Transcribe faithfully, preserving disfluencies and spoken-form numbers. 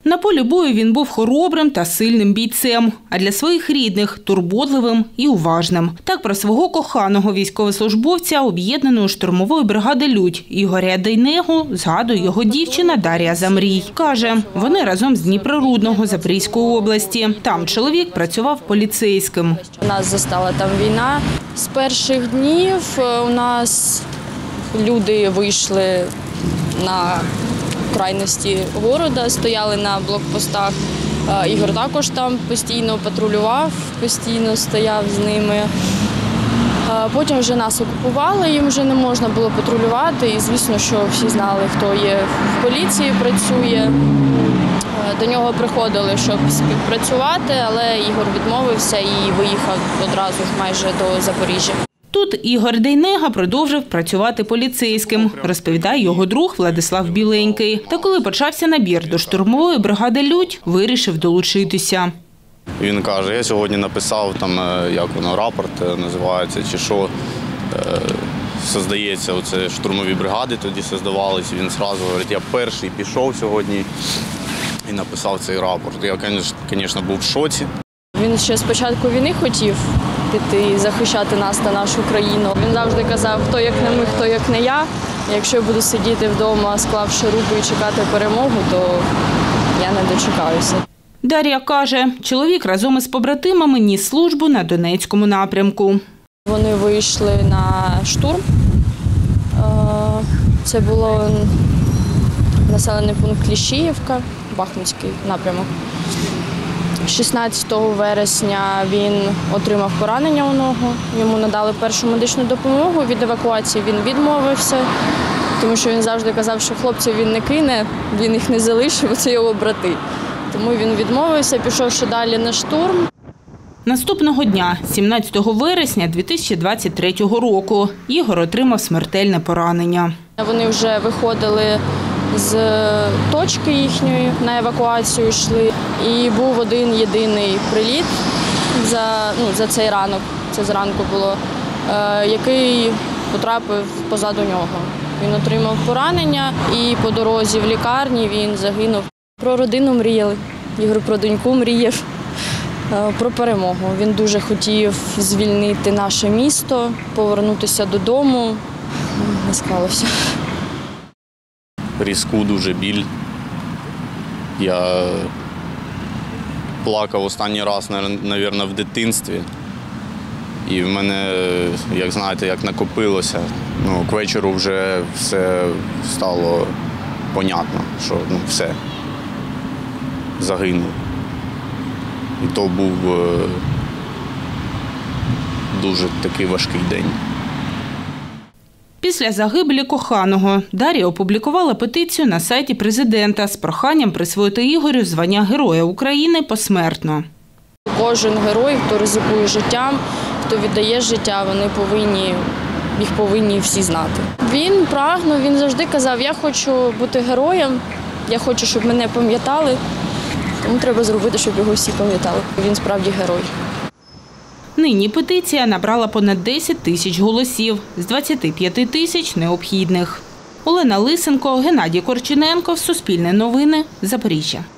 На полі бою він був хоробрим та сильним бійцем, а для своїх рідних – турботливим і уважним. Так про свого коханого військовослужбовця об'єднаної штурмової бригади «Людь» Ігоря Дейнегу згадує його дівчина Дар'я Замрій. Каже, вони разом з Дніпрорудного Запорізької області. Там чоловік працював поліцейським. Нас застала там війна. З перших днів у нас люди вийшли на крайності міста, стояли на блокпостах. Ігор також там постійно патрулював, постійно стояв з ними. Потім вже нас окупували, їм вже не можна було патрулювати. І звісно, що всі знали, хто є в поліції, працює. До нього приходили, щоб співпрацювати, але Ігор відмовився і виїхав одразу ж майже до Запоріжжя. Тут Ігор Дейнега продовжив працювати поліцейським, розповідає його друг Владислав Біленький. Та коли почався набір до штурмової бригади «Людь», вирішив долучитися. Він каже, я сьогодні написав, там, як воно, рапорт називається, чи що, создається, оце штурмові бригади тоді создавалися. Він одразу говорить, я перший пішов сьогодні і написав цей рапорт. Я, звісно, був в шоці. Він ще з початку війни хотів піти захищати нас та нашу країну. Він завжди казав, хто як не ми, хто як не я. Якщо я буду сидіти вдома, склавши руки і чекати перемогу, то я не дочекаюся. Дар'я каже, чоловік разом із побратимами ніс службу на Донецькому напрямку. Вони вийшли на штурм. Це було населений пункт Кліщіївка, Бахмутський напрямок. шістнадцятого вересня він отримав поранення у ногу, йому надали першу медичну допомогу, від евакуації він відмовився, тому що він завжди казав, що хлопців він не кине, він їх не залишив, це його брати. Тому він відмовився, пішовши далі на штурм. Наступного дня, сімнадцятого вересня дві тисячі двадцять третього року, Ігор отримав смертельне поранення. Вони вже виходили з точки їхньої, на евакуацію йшли. І був один єдиний приліт за, ну, за цей ранок, це зранку було, е, який потрапив позаду нього. Він отримав поранення і по дорозі в лікарні він загинув. Про родину мріяли, Ігор про доньку мріяв, е, про перемогу. Він дуже хотів звільнити наше місто, повернутися додому. Не склалося. Різку дуже біль. Я плакав останній раз, мабуть, в дитинстві. І в мене, як знаєте, як накопилося. Ну, к вечору вже все стало понятно, що ну, все, загинув. І то був дуже такий важкий день. Після загибелі коханого Дар'я опублікувала петицію на сайті президента з проханням присвоїти Ігорю звання Героя України посмертно. Кожен герой, хто ризикує життям, хто віддає життя, вони повинні, їх повинні всі знати. Він прагнув, він завжди казав, я хочу бути героєм, я хочу, щоб мене пам'ятали, тому треба зробити, щоб його всі пам'ятали. Він справді герой. Нині петиція набрала понад десять тисяч голосів, з двадцяти п'яти тисяч необхідних. Олена Лисенко, Геннадій Корчененко, Суспільне новини, Запоріжжя.